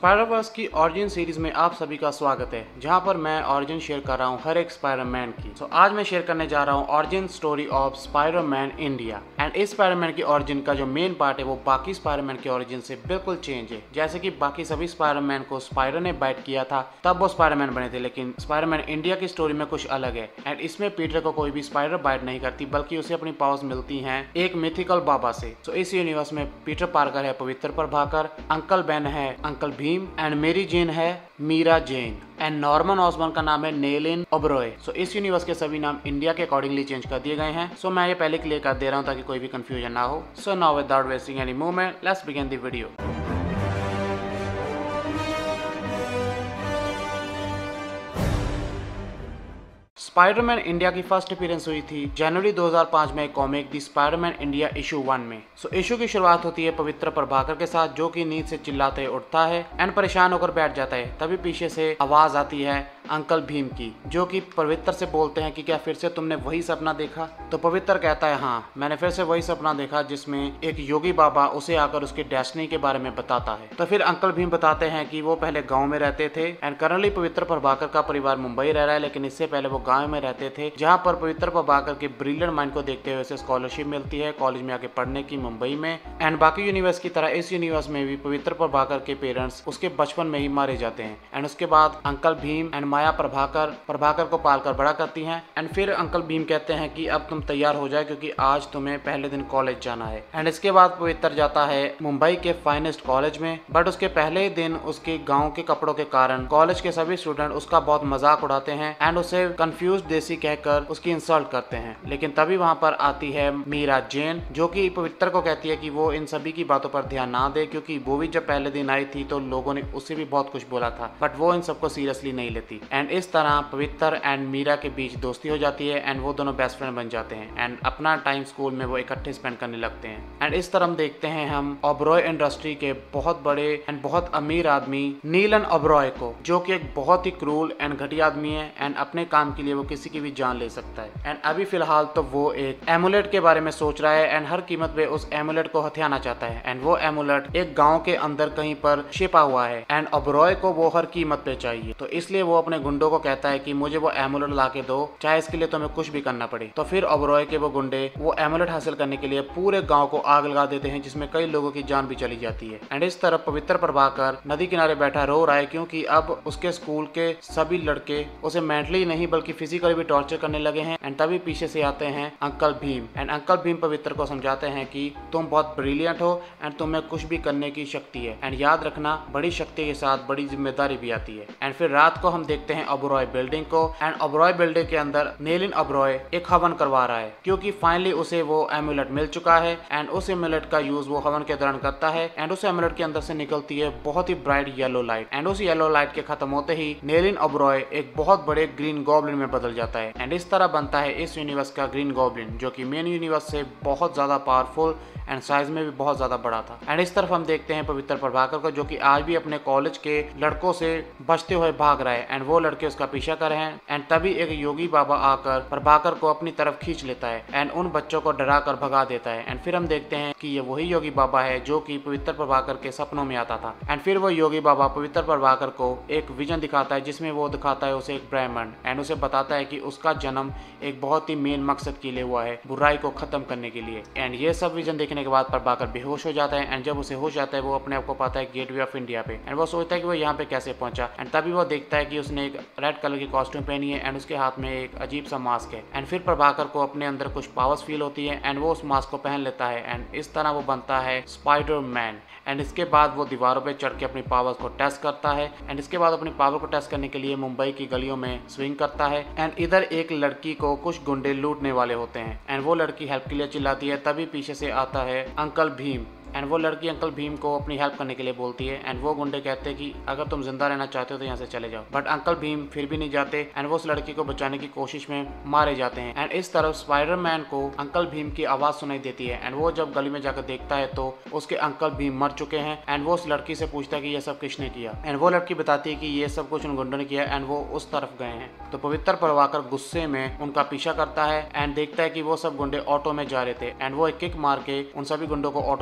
Spider-Verse की origin series में आप सभी का स्वागत है, जहां पर मैं ऑरिजिन शेयर कर रहा हूं हर एक स्पाइडरमैन की। आज मैं शेयर करने जा रहा हूं origin story of Spiderman India. And इस स्पाइडरमैन की ऑरिजिन का जो मेन पार्ट है वो बाकी स्पाइडरमैन की ऑरिजिन से बिल्कुल चेंज है। जैसे कि बाकी सभी स्पाइडरमैन को स्पाइडर ने बाइट किया था तब वो स्पाइडरमैन बने थे, लेकिन स्पाइडरमैन इंडिया की स्टोरी में कुछ अलग है। एंड इसमें पीटर को कोई भी स्पाइडर बाइट नहीं करती, बल्कि उसे अपनी पावर्स मिलती हैं एक मिथिकल बाबा से। तो इस यूनिवर्स में पीटर पार्कर है पवित्र प्रभाकर, अंकल बेन है uncle Bheem, and Mary Jane है Meera Jain, and Norman Osborn का नाम है नेलिन ओबरॉय। सो इस यूनिवर्स के सभी नाम इंडिया के अकॉर्डिंगली चेंज कर दिए गए हैं। सो मैं ये पहले क्लियर कर दे रहा हूँ ताकि कोई भी कंफ्यूजन ना हो। So now without wasting any moment let's begin the video. Spiderman India की फर्स्ट अपीयरेंस हुई थी जनवरी 2005 में comic the Spiderman India issue 1 में। सो इशू की शुरुआत होती है पवित्र प्रभाकर के साथ, जो कि नींद से चिल्लाते उठता है एंड परेशान होकर बैठ जाता है। तभी पीछे से आवाज आती है अंकल भीम की, जो कि पवित्र से बोलते हैं कि क्या फिर से तुमने वही सपना देखा? तो पवित्र कहता है हाँ, मैंने फिर से वही सपना देखा जिसमें एक योगी बाबा उसे आकर उसकी डेस्टिनी के बारे में बताता है। तो फिर अंकल भीम बताते हैं कि वो पहले गाँव में रहते थे एंड करंटली पवित्र प्रभाकर का परिवार मुंबई रह रहा है, लेकिन इससे पहले वो गाँव में रहते थे, जहाँ पर पवित्र प्रभाकर के ब्रिलियंट माइंड को देखते हुए उसे स्कॉलरशिप मिलती है कॉलेज में आके पढ़ने की मुंबई में। एंड बाकी यूनिवर्स की तरह इस यूनिवर्स में भी पवित्र प्रभाकर के पेरेंट्स उसके बचपन में ही मारे जाते हैं। एंड उसके बाद अंकल भीम एंड माया प्रभाकर को पालकर बड़ा करती हैं। एंड फिर अंकल भीम कहते हैं कि अब तुम तैयार हो जाए क्योंकि आज तुम्हें पहले दिन कॉलेज जाना है। एंड इसके बाद पवित्र जाता है मुंबई के फाइनेस्ट कॉलेज में, बट उसके पहले ही दिन उसके गाँव के कपड़ों के कारण कॉलेज के सभी स्टूडेंट उसका बहुत मजाक उड़ाते हैं एंड उसे कंफ्यूज देसी कहकर उसकी इंसल्ट करते हैं। लेकिन तभी वहां पर आती है मीरा जेन, जो कि पवित्र को कहती है कि वो इन सभी की बातों पर ध्यान ना दे, क्योंकि वो भी जब पहले दिन आई थी तो लोगों ने उससे भी बहुत कुछ बोला था, बट वो इन सबको सीरियसली नहीं लेती। एंड इस तरह पवित्र एंड मीरा के बीच दोस्ती हो जाती है एंड वो दोनों बेस्ट फ्रेंड बन जाते हैं एंड अपना टाइम स्कूल में वो इकट्ठे स्पेंड करने लगते हैं। एंड इस तरह देखते हैं हम ओबरॉय इंडस्ट्री के बहुत बड़े एंड बहुत अमीर आदमी नीलन ओबरॉय को, जो कि एक बहुत ही क्रूल एंड घटिया आदमी है एंड अपने काम के लिए वो किसी की भी जान ले सकता है। एंड अभी फिलहाल तो वो एक एमुलेट के बारे में सोच रहा है एंड हर कीमत पे उस एमुलेट को हथियाना चाहता है। एंड वो एमुलेट एक गांव के अंदर कहीं पर छिपा हुआ है एंड ओबरॉय को वो हर कीमत पे चाहिए। तो इसलिए वो अपने गुंडों को कहता है कि मुझे वो एमुलेट ला के दो, चाहे इसके लिए तुम्हें कुछ भी करना पड़े। तो फिर ओबरॉय के वो गुंडे वो एमुलेट हासिल करने के लिए पूरे गाँव को आग लगा देते हैं, जिसमें कई लोगों की जान भी चली जाती है। एंड इस तरफ पवित्र प्रभाकर नदी किनारे बैठा रो रहा है, क्योंकि अब उसके स्कूल के सभी लड़के उसे मेंटली नहीं बल्कि फिजिकली भी टॉर्चर करने लगे हैं। एंड तभी पीछे से आते हैं uncle Bheem and uncle Bheem Pavitr को समझाते हैं कि तुम बहुत ब्रिलियंट हो एंड तुम्हें कुछ भी करने की शक्ति है, एंड याद रखना बड़ी शक्ति के साथ बड़ी जिम्मेदारी भी आती है। एंड फिर रात को हम देखते हैं ओबरॉय बिल्डिंग को एंड ओबरॉय बिल्डिंग के अंदर नेलिन ओबरॉय एक हवन करवा रहा है, क्योंकि फाइनली उसे वो एमुलेट मिल चुका है एंड उस एमुलेट का यूज वो हवन के दौरान करता है। एंड उस एमुलेट के अंदर से निकलती है बहुत ही ब्राइट येलो लाइट एंड उस येलो लाइट के खत्म होते ही नेलिन ओबरॉय एक बहुत बड़े ग्रीन गॉब्लिन में बदल जाता है। एंड इस तरह बनता है इस यूनिवर्स का ग्रीन गॉब्लिन, जो कि मेन यूनिवर्स से बहुत ज्यादा पावरफुल एंड साइज में भी बहुत ज्यादा बड़ा था। एंड इस तरफ हम देखते हैं पवित्र प्रभाकर को, जो कि आज भी अपने कॉलेज के लड़कों से बचते हुए भाग रहा है एंड वो लड़के उसका पीछा कर रहे हैं। एंड तभी एक योगी बाबा आकर प्रभाकर को अपनी तरफ खींच लेता है एंड उन बच्चों को डरा कर भगा देता है। एंड फिर हम देखते हैं कि ये वही योगी बाबा है जो कि पवित्र प्रभाकर के सपनों में आता था। एंड फिर वो योगी बाबा पवित्र प्रभाकर को एक विजन दिखाता है, जिसमें वो दिखाता है उसे एक ब्राह्मण एंड उसे बताता है कि उसका जन्म एक बहुत ही मेन मकसद के लिए हुआ है, बुराई को खत्म करने के लिए। एंड ये सब विजन देखने के बाद प्रभाकर बेहोश हो जाता है एंड जब उसे होश आता है वो अपने आप को पाता है गेटवे ऑफ इंडिया पे एंड वो सोचता है कि वो यहाँ पे कैसे पहुंचा। एंड तभी वो देखता है कि उसने एक रेड कलर की कॉस्ट्यूम पहनी है एंड उसके हाथ में एक अजीब सा मास्क है। एंड फिर प्रभाकर को अपने अंदर कुछ पावर्स फील होती है एंड वो उस मास्क को पहन लेता है एंड इस तरह वो बनता है स्पाइडरमैन। एंड इसके बाद वो दीवारों पे चढ़ के अपनी पावर्स को टेस्ट करता है एंड इसके बाद अपनी पावर को टेस्ट करने के लिए मुंबई की गलियों में स्विंग करता है। एंड इधर एक लड़की को कुछ गुंडे लूटने वाले होते हैं एंड वो लड़की हेल्प के लिए चिल्लाती है। तभी पीछे से आता है अंकल भीम एंड वो लड़की अंकल भीम को अपनी हेल्प करने के लिए बोलती है एंड वो गुंडे कहते हैं कि अगर तुम जिंदा रहना चाहते हो तो यहाँ से चले जाओ, बट अंकल भीम फिर भी नहीं जाते एंड वो उस लड़की को बचाने की कोशिश में मारे जाते हैं। एंड इस तरफ स्पाइडरमैन को अंकल भीम की आवाज सुनाई देती है एंड वो जब गली में जाकर देखता है तो उसके अंकल भीम मर चुके हैं। एंड वो उस लड़की से पूछता है कि ये सब किसने किया एंड वो लड़की बताती है कि ये सब कुछ उन गुंडों ने किया एंड वो उस तरफ गए हैं। तो पवित्र प्रभाकर गुस्से में उनका पीछा करता है एंड देखता है कि वो सब गुंडे ऑटो में जा रहे थे एंड वो एक किक मार के उन सभी गुंडों को ऑटो से बाहर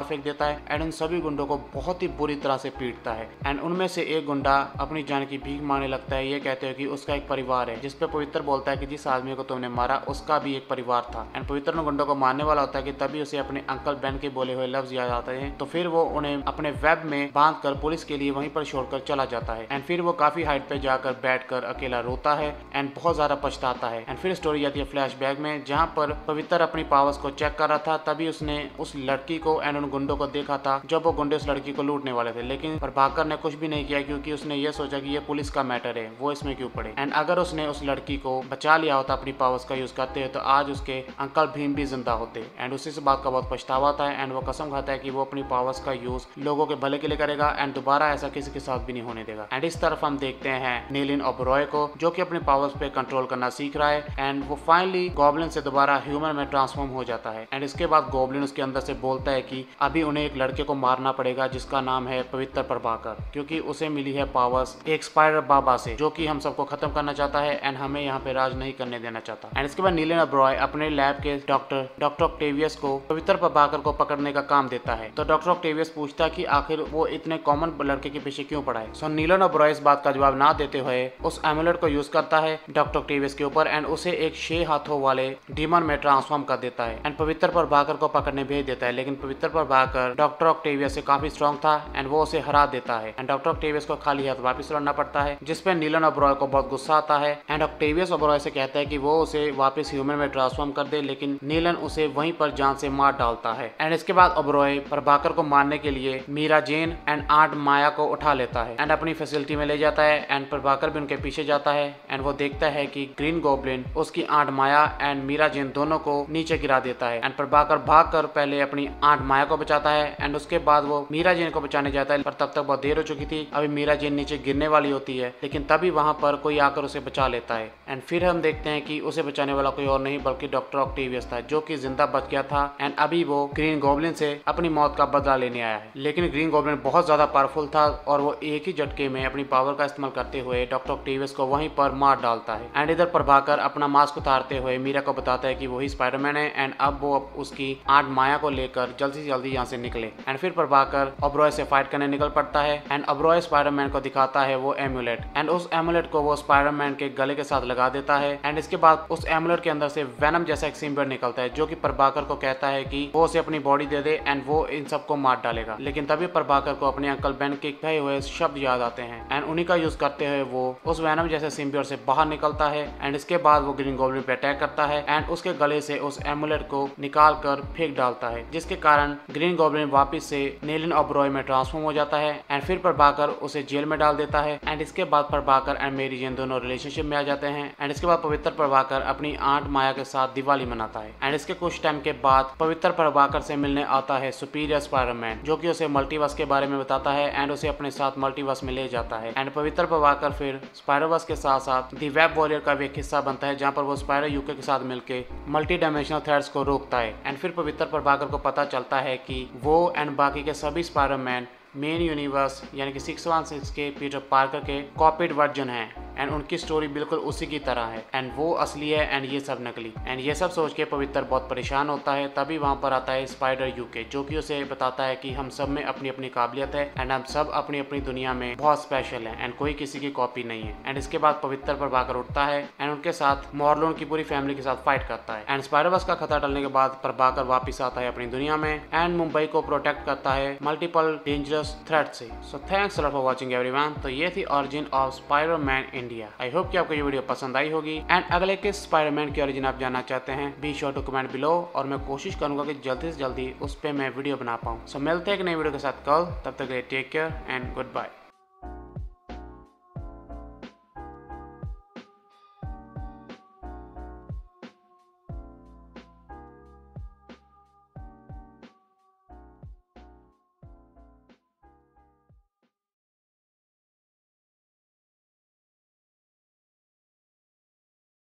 फेंक देता है एंड उन सभी गुंडों को बहुत ही बुरी तरह से पीटता है। एंड उनमें से एक गुंडा अपनी जान की भीख मांगने लगता है, ये कहते हैं कि उसका एक परिवार है, जिसपे पवित्र बोलता है कि जिस आदमी को तुमने मारा उसका भी एक परिवार था। एंड पवित्र उन गुंडों को मारने वाला होता है कि तभी उसे अपने अंकल बेन के बोले हुए लफ्ज याद आते हैं। तो फिर वो उन्हें अपने वेब में बांध कर पुलिस के लिए वहीं पर छोड़कर चला जाता है। एंड फिर वो काफी हाइट पे जाकर बैठकर अकेला रोता है एंड बहुत ज्यादा पछताता है। एंड फिर स्टोरी जाती है फ्लैशबैक में, जहाँ पर पवित्र अपनी पावर्स को चेक कर रहा था, तभी उसने उस लड़की को एंड उन गुंडों को देखा था जब वो गुंडे उस लड़की को लूटने वाले थे। लेकिन प्रभाकर ने कुछ भी नहीं किया क्योंकि उसने ये सोचा कि ये पुलिस का मैटर है, वो इसमें क्यों पड़े। एंड अगर उसने उस लड़की को बचा लिया होता अपनी पावर्स का यूज करते हुए तो आज उसके अंकल भीम भी जिंदा होते। एंड उसी से बात का बहुत पछतावा आता है एंड वो कसम खाता है कि वो अपनी पावर्स का यूज लोगों के भले के लिए करेगा एंड दोबारा ऐसा किसी के साथ भी नहीं होने देगा। एंड इस तरफ हम देखते हैं नीलिन ओबरॉय को, जो कि अपने पावर्स पे कंट्रोल करना सीख रहा है एंड वो फाइनली गॉब्लिन से दोबारा ह्यूमन में ट्रांसफॉर्म हो जाता है। एंड इसके बाद गॉब्लिन उसके अंदर से बोलता है कि अभी उन्हें एक लड़के को मारना पड़ेगा जिसका नाम है पवित्र प्रभाकर, क्योंकि उसे मिली है पावर्स एक स्पाइडर बाबा से, जो कि हम सबको खत्म करना चाहता है एंड हमें यहाँ पे राज नहीं करने देना चाहता। एंड इसके बाद नीलिन ओबरॉय अपने लैब के डॉक्टर ऑक्टेवियस को पवित्र प्रभाकर को पकड़ने का काम देता है। तो डॉक्टर ऑक्टेवियस पूछता है कि आखिर वो इतने कॉमन लड़के के पीछे क्यों पड़ा है। सो नीलिन ओबरॉय इस बात का जवाब ना देते हुए उस एमुलेट को यूज करता है डॉक्टर ऑक्टेवियस के ऊपर एंड उसे एक 6 हाथों वाले डीमन में ट्रांसफॉर्म कर देता है एंड पवित्र प्रभाकर को पकड़ने भेज देता है। लेकिन पवित्र प्रभाकर डॉक्टर ऑक्टेवियस से काफी स्ट्रॉन्ग था एंड वो उसे हरा देता है एंड डॉक्टर ऑक्टेवियस को खाली हाथ वापस लौटना पड़ता है, जिसपे नीलिन ओबरॉय को बहुत गुस्सा आता है एंड ऑक्टेवियस ओबरॉय से कहता है कि वो उसे वापस ह्यूमन में ट्रांसफॉर्म कर दे, लेकिन नीलन उसे वहीं पर जान से मार डालता है। एंड इसके बाद ओबरॉय प्रभाकर को मारने के लिए मीरा जेन एंड आंट माया को उठा लेता है एंड अपनी फैसिलिटी में ले जाता है एंड प्रभाकर भी उनके पीछे जाता है एंड वो देखता है कि ग्रीन गॉब्लिन उसकी आंट माया एंड मीरा जेन दोनों को नीचे गिरा देता है एंड प्रभाकर भागकर पहले अपनी आंट माया को बचाता है एंड उसके बाद वो मीरा जेन को बचाने जाता है, पर तब तक बहुत देर हो चुकी थी। अभी मीरा जेन नीचे गिरने वाली होती है, लेकिन तभी वहां पर कोई आकर उसे बचा लेता है एंड फिर हम देखते हैं कि उसे बचाने वाला कोई और नहीं बल्कि डॉक्टर ऑक्टेवियस था, जो कि जिंदा बच गया था एंड अभी वो ग्रीन गॉब्लिन से अपनी मौत का बदला लेने आया है। लेकिन ग्रीन गॉब्लिन बहुत ज्यादा पावरफुल था और वो एक ही झटके में अपनी पावर का इस्तेमाल करते हुए डॉक्टर ऑक्टेवियस को वहीं पर मार डालता है। एंड इधर प्रभाकर अपना मास्क उतारते हुए मीरा को बताता है कि वही स्पाइडरमैन है एंड अब वो उसकी आंट माया को लेकर जल्दी से जल्दी यहाँ से निकले। एंड फिर प्रभाकर ओबरॉय से फाइट करने निकल पड़ता है एंड ओबरॉय स्पाइडरमैन को दिखाता है वो एमुलेट एंड उस एमुलेट को वो स्पाइडरमैन के गले के साथ लगा देता है एंड इसके बाद उस एमुलेट के अंदर से वेनम जैसा एक सिम्बियोट निकलता है, जो कि प्रभाकर को कहता है कि वो उसे अपनी बॉडी दे दे एंड वो इन सबको मार डालेगा। लेकिन तभी प्रभाकर को अपने अंकल बेन के कहे हुए शब्द याद आते हैं एंड उन्हीं का यूज करते हुए वो उस वेनम जैसे सिम्बियोट से बाहर निकलता है एंड इसके बाद वो ग्रीन गॉब्लिन पे अटैक करता है एंड उसके गले से उस एमुलेट को निकाल कर फेंक डालता है, जिसके कारण ग्रीन गॉब्लिन वापस से नीलिन ओबरॉय में ट्रांसफॉर्म हो जाता है एंड फिर प्रभाकर उसे जेल में डाल देता है एंड इसके बाद प्रभाकर एंड मेरी जेन दोनों रिलेशनशिप में आ जाते हैं एंड इसके बाद पवित्र प्रभाकर अपनी आंट माया के साथ दिवाली मनाता है एंड इसके कुछ टाइम के बाद पवित्र प्रभाकर से मिलने आता है सुपीरियर स्पाइडरमैन, जो कि उसे मल्टीवर्स के बारे में बताता है एंड उसे अपने साथ मल्टीवर्स में ले जाता है एंड पवित्र प्रभाकर फिर स्पाइडरवर्स के साथ साथ दी वेब वॉरियर का भी एक हिस्सा बनता है, जहाँ पर वो स्पाइडर यूके के साथ मिलकर मल्टी डायमेंशनल थ्रेड्स को रोकता है एंड फिर पवित्र प्रभाकर को पता चलता है कि वो एंड बाकी के सभी स्पाइडरमैन मेन यूनिवर्स यानी कि 616 के पीटर पार्कर के कॉपीड वर्जन है एंड उनकी स्टोरी बिल्कुल उसी की तरह है एंड वो असली है एंड ये सब नकली। एंड ये सब सोच के पवित्र बहुत परेशान होता है। तभी वहाँ पर आता है स्पाइडर यूके, जो कि उसे बताता है कि हम सब में अपनी अपनी काबिलियत है एंड हम सब अपनी अपनी दुनिया में बहुत स्पेशल है एंड कोई किसी की कॉपी नहीं है। एंड इसके बाद पवित्र प्रभाकर उठता है एंड उनके साथ मॉर्लोन की पूरी फैमिली के साथ फाइट करता है एंड स्पाइडरवर्स का खतरा टलने के बाद प्रभाकर वापस आता है अपनी दुनिया में एंड मुंबई को प्रोटेक्ट करता है मल्टीपल डेंजरस थ्रेट से। So thanks for watching everyone. तो ये थी origin of Spiderman India. I hope कि आपको ये वीडियो पसंद आई होगी एंड अगले किस स्पाइडरमैन की ओरिजिन आप जानना चाहते हैं, be sure to comment below और मैं कोशिश करूंगा कि जल्दी से जल्दी उस पर मैं वीडियो बना पाऊँ। सो मिलते हैं एक नई वीडियो के साथ कल, तब तक take care and good bye.